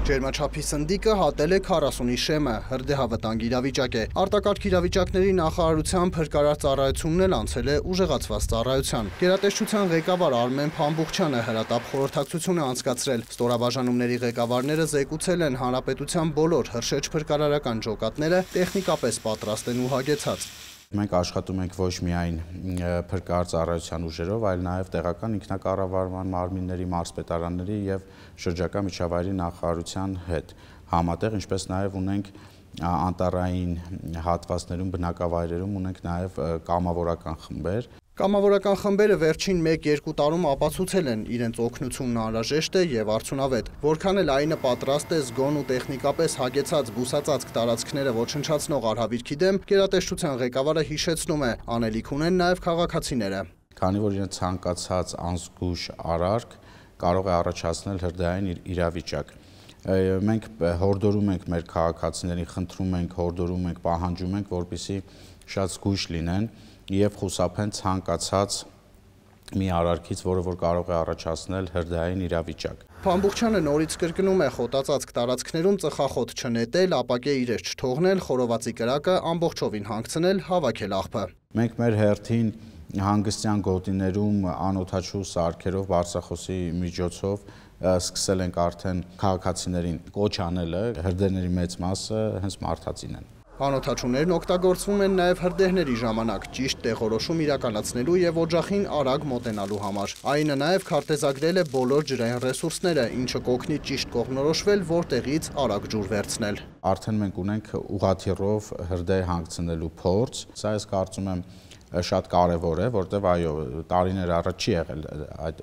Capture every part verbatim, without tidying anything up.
Ջերմաչափի սնդիկը հատել է քառասունի շեմը, հրդեհավտանգ իրավիճակ է։ Արտակարգ իրավիճակների նախարարության փրկարար ծառայությունն էլ անցել է ուժեղացված ծառայության։ Գերատեսչության ղեկավար Արմեն Փամբուխչյանը հրատապ խորհրդակցություն է անցկացրել։ Ստորաբաժանումների ղեկավարները զեկուցել են հանրապետության բոլոր հրշեջ փրկարարական ջոկատները տեխնիկապես պատրաստ են ու հագեցած։ Մենք աշխատում ենք ոչ միայն փրկարար ծառայության ուժերով, այլ նաև տեղական ինքնակառավարման մարմինների, մարզպետարանների եւ շրջակա միջավայրի նախարարության հետ համատեղ, ինչպես նաև ունենք անտառային հատվածներում, բնակավայրերում ունենք նաև կամավորական խմբեր։ Կամավորական խմբերը վերջին մեկ-երկու տարում ապացուցել են իրենց օգնությունն անհրաժեշտ է եւ արդյունավետ։ Որքան էլ ԱԻՆ-ը պատրաստ է զգոն ու տեխնիկապես հագեցած բուսածածկ տարածքները ոչնչացնող արհավիրքի դեմ, գերատեսչության ղեկավարը հիշեցնում է, անելիք ունեն նաեւ քաղաքացիները։ Քանի որ իրենց ցանկացած անզգույշ արարք կարող է առաջացնել հրդեհային իրավիճակ։ Մենք հորդորում ենք մեր քաղաքացիներին, խնդրում ենք, հորդորում ենք, պահանջում ենք, որպեսզի շատ զգույշ լինեն եւ խուսափեն ցանկացած մի արարքից, որը որ կարող է առաջացնել հրդեհային իրավիճակ։ Փամբուխչյանը նորից կրկնում է խոտածածկ տարածքներում ծխախոտ չնետել, ապակե իրեր չթողնել, խորովածի կրակը ամբողջովին հանգցնել, հավաքել աղբը։ Մենք մեր հերթին հանգստյան գոտիներում անօդաչու սարքերով, բարձրախոսի միջոցով սկսել ենք արդեն քաղաքացիներին կոչ անելը, հրդեհների մեծ մասը հենց մարդածին են։ Անօդաչուներն օգտագործվում են նաև հրդեհների ժամանակ, ճիշտ տեղորոշում իրականացնելու եւ օջախին արագ մոտենալու համար։ ԱԻՆ-ը նաև քարտեզագրել է բոլոր ջրային ռեսուրսները, ինչը կօգնի ճիշտ կողմնորոշվել, որտեղից արագ ջուր վերցնել։ Արդեն մենք ունենք ուղղաթիռով հրդեհ հանգցնելու փորձ, սա ես կարծում եմ շատ կարևոր է, որտեղ այո, տարիներ առաջ չի եղել այդ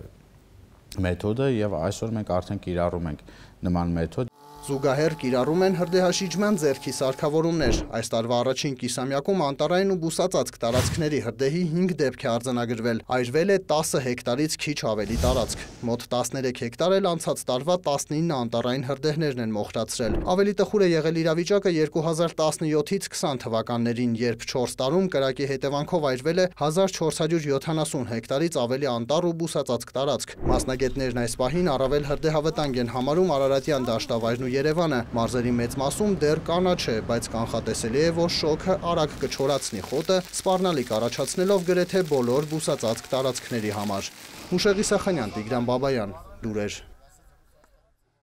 մեթոդը եւ այսօր մենք արդեն կիրառում ենք նման մեթոդ։ Զուգահեռ կիրառում են հրդեհաշիջման ձեռքի սարքավորումներ։ Այս տարվա առաջին կիսամյակում անտառային ու բուսածածկ տարածքների հրդեհի հինգ դեպք է արձանագրվել, այրվել է տասը հեկտարից քիչ ավելի տարածք։ Մոտ տասներեք հեկտար էլ անցած տարվա տասնինը անտառային հրդեհներն են մոխրացրել։ Ավելի տխուր է եղել իրավիճակը երկու հազար տասնյոթից քսան թվականներին, երբ չորս տարում կրակի հետևանքով այրվել է հազար չորս հարյուր յոթանասուն հեկտարից ավելի անտառ ու բուսածածկ տարածք։ Մասնագետներն այս պահին առավել հրդեհավտանգ են համարում Արարատյան դաշտավայրն ու Երևանը, մարզերի մեծ մասում դեռ կանաչ է, բայց կանխատեսելի է, որ շոգը արագ կչորացնի խոտը, սպառնալիք առաջացնելով գրեթե բոլոր բուսածածկ տարածքների համար։ Տիգրան Բաբայան, Լուրեր։